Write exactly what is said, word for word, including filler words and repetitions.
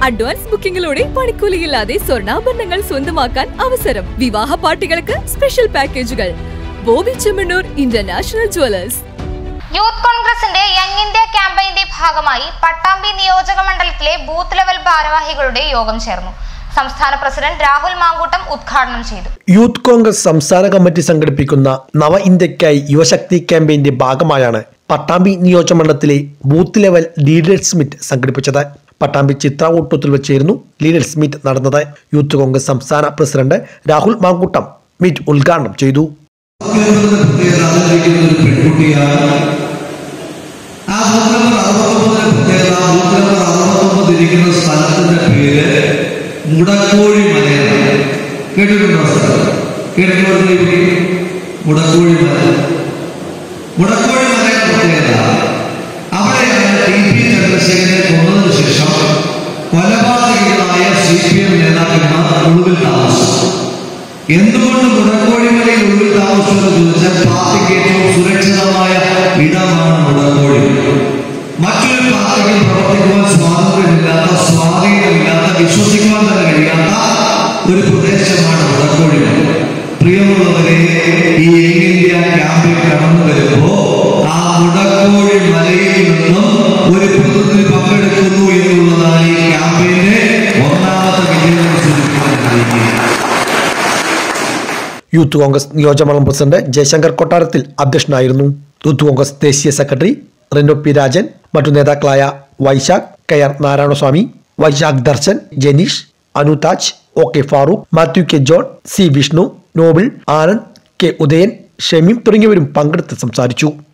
Advance ബുക്കിംഗിലൂടെ പണിക്കൂലിയില്ലാതെ സ്വർണ്ണാഭരണങ്ങൾ സ്വന്തമാക്കാൻ അവസരം. വിവാഹ പാർട്ടികൾക്ക് സ്പെഷ്യൽ പാക്കേജുകൾ. Boby Chemmanur international jewellers. Youth കോൺഗ്രസിന്റെ യങ് ഇന്ത്യ ക്യാമ്പയിന്റെ ഭാഗമായി പട്ടാമ്പി നിയോജക മണ്ഡലത്തിലെ ബൂത്ത് ലെവൽ ഭാരവാഹികളുടെ യോഗം ചേർന്നു. സംസ്ഥാന പ്രസിഡന്റ് രാഹുൽ മാങ്കൂട്ടം ഉദ്ഘാടനം ചെയ്തു. യൂത്ത് കോൺഗ്രസ് സംസ്ഥാന കമ്മിറ്റി സംഘടിപ്പിക്കുന്ന നവ ഇന്ത്യക്കായി യുവശക്തി ക്യാമ്പയിന്റെ ഭാഗമായാണ് പട്ടാമ്പി നിയോജകമണ്ഡലത്തിലെ ബൂത്ത് ലെവൽ ലീഡേഴ്സ് മീറ്റ് സംഘടിപ്പിച്ചത്. പട്ടാമ്പി ചിത്ര ഊട്ടത്തിൽ വെച്ചായിരുന്നു ലീഡേഴ്സ് മീറ്റ് നടന്നത്. യൂത്ത് കോൺഗ്രസ് സംസ്ഥാന പ്രസിഡന്റ് രാഹുൽ മാങ്കൂട്ടം മീറ്റ് ഉദ്ഘാടനം ചെയ്തു. മുടക്കോഴി മലയാണ് കേട്ടിട്ടുണ്ടോ? മുടക്കോഴി മല മുടക്കോഴി മലയുടെ പ്രത്യേകത അവിടെയാണ് ടി പി ചന്ദ്രശേഖരനെ കൊന്നതിന് ശേഷം കൊലപാതകികളായ സി പി എം നേതാക്കന്മാർ ഒളിവിൽ താമസിച്ചു. എന്തുകൊണ്ട് മുടക്കോഴി മലയിൽ ഒളിവിൽ താമസിച്ചു എന്ന് ചോദിച്ചാൽ പാർട്ടിക്ക് ഏറ്റവും സുരക്ഷിതമായ ഇടമാണ് മുടക്കോഴി. മറ്റൊരു പാർട്ടിക്ക് പ്രവർത്തിക്കുവാൻ സ്വാതന്ത്ര്യമില്ലാത്ത, സ്വാധീനമില്ലാത്ത, വിശ്വസിക്കുവാൻ തന്നെ കഴിയാത്ത ഒരു പ്രദേശമാണ് മുടക്കോഴി മല. പ്രിയമുള്ളവരെ, ഈ യങ് ഇന്ത്യ ക്യാമ്പിൽ കടന്നു വരുമ്പോ ആ മുടക്കോഴി മലയിൽ നിന്നും ഒരു പ്രതിനിധി പങ്കെടുക്കുന്നു എന്നുള്ളതാണ് ഈ ക്യാമ്പയിന്റെ ഒന്നാമത്തെ വിജയം സൂചിപ്പിക്കാൻ കഴിയുന്നത്. യൂത്ത് കോൺഗ്രസ് നിയോജകമണ്ഡലം പ്രസിഡന്റ് ജയശങ്കർ കൊട്ടാരത്തിൽ അധ്യക്ഷനായിരുന്നു. യൂത്ത് കോൺഗ്രസ് ദേശീയ സെക്രട്ടറി റിനോ പി രാജൻ, മറ്റു നേതാക്കളായ Vaisakh, K R Narayanaswamy, Vaisakh Darshan, Janeesh, Anuthaj, O K Farooq, Mathew K John, C Vishnu, Noble, Anand, K Udayan, Shameem തുടങ്ങിയവരും പങ്കെടുത്ത് സംസാരിച്ചു.